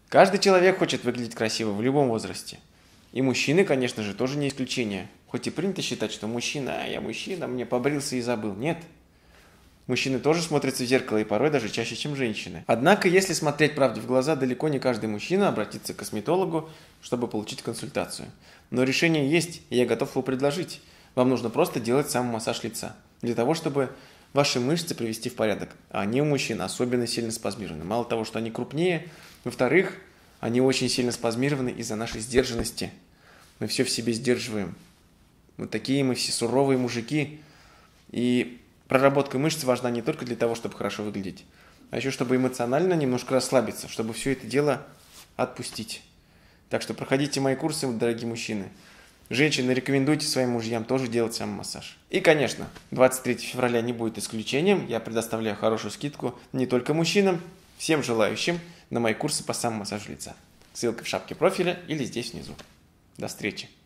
Каждый человек хочет выглядеть красиво в любом возрасте. И мужчины, конечно же, тоже не исключение. Хоть и принято считать, что мужчина, я мужчина, мне побрился и забыл. Нет. Мужчины тоже смотрятся в зеркало и порой даже чаще, чем женщины. Однако, если смотреть правде в глаза, далеко не каждый мужчина обратится к косметологу, чтобы получить консультацию. Но решение есть, и я готов его предложить. Вам нужно просто делать самомассаж лица. Для того, чтобы ваши мышцы привести в порядок. А они у мужчин особенно сильно спазмированы. Мало того, что они крупнее, во-вторых, они очень сильно спазмированы из-за нашей сдержанности. Мы все в себе сдерживаем. Вот такие мы все суровые мужики. И проработка мышц важна не только для того, чтобы хорошо выглядеть, а еще чтобы эмоционально немножко расслабиться, чтобы все это дело отпустить. Так что проходите мои курсы, дорогие мужчины. Женщины, рекомендуйте своим мужьям тоже делать самомассаж. И, конечно, 23 февраля не будет исключением. Я предоставляю хорошую скидку не только мужчинам, всем желающим на мои курсы по самомассажу лица. Ссылка в шапке профиля или здесь внизу. До встречи.